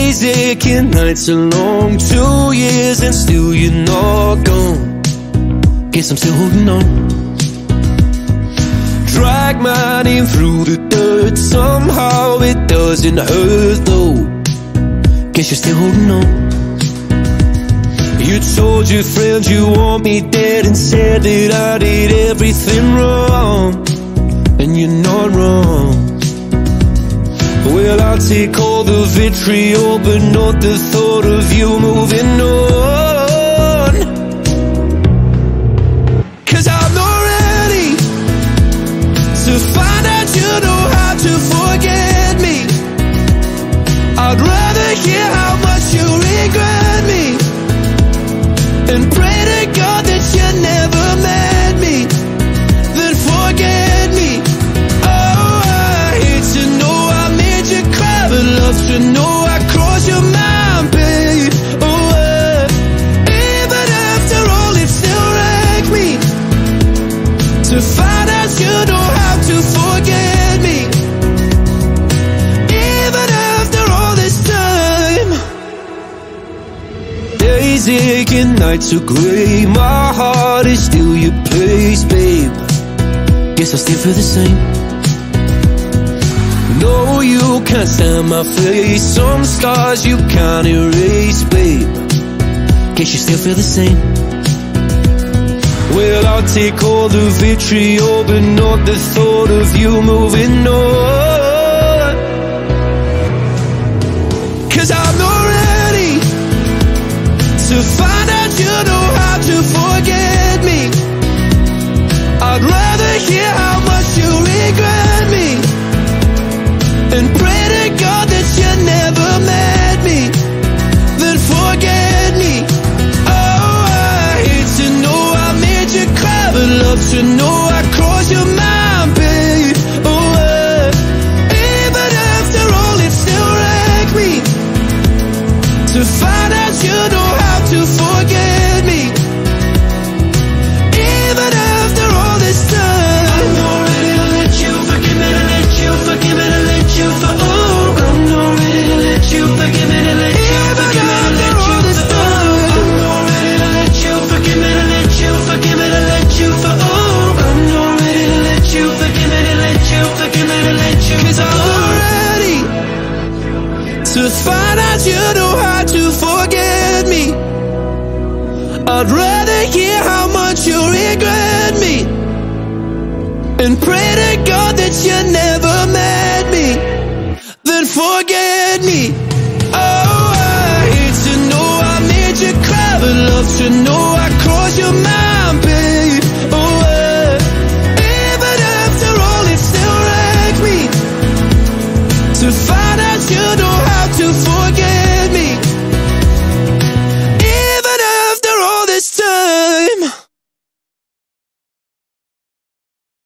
Days aching, nights are long. 2 years and still you're not gone. Guess I'm still holding on. Drag my name through the dirt. Somehow it doesn't hurt though. Guess you're still holding on. You told your friends you want me dead and said that I did everything wrong. And you're not wrong. Well, I'll take all the vitriol, but not the thought of you moving on. 'Cause I'm not ready to find out you know how to forget me. I'd rather hear how much you regret me and pray to God that you never met me, then forget me. Oh, I hate to know I made you cry, but love to know I crossed your mind, babe. Oh, even after all, it still wrecked me to find out you know how to forget me. Even after all this time. Days aching, nights are grey. My heart is still your place, babe. Guess I still feel the same. No, you can't stand my face. Some scars you can't erase, babe. Guess you still feel the same. Well, I'll take all the vitriol, but not the thought of you moving on. 'Cause I'm not ready to find out you know how to forget me. I'd rather hear how much you regret me and pray to God that you never met me, then forget me. Oh, I hate to know I made you cry, but love to know I crossed your mind, babe. Oh, even after all, it still wrecked me to find out you know how to forget me. Even after all this time. I'm not ready to let you forgive me, to let you forgive me, to let you for oh. I'm not ready to let you forgive me, to let you forgive me, to let you for oh. I'm not ready to let you forgive me, to let you forgive me, to let you for oh. I'm not ready to let you forgive me, to let you forgive me, to let you. 'Cause I'm not ready to find out you know how to forget me. I'd rather hear how much you regret me and pray to God that you never met me, then forget me. Oh, I hate to know I made you cry, but love to know I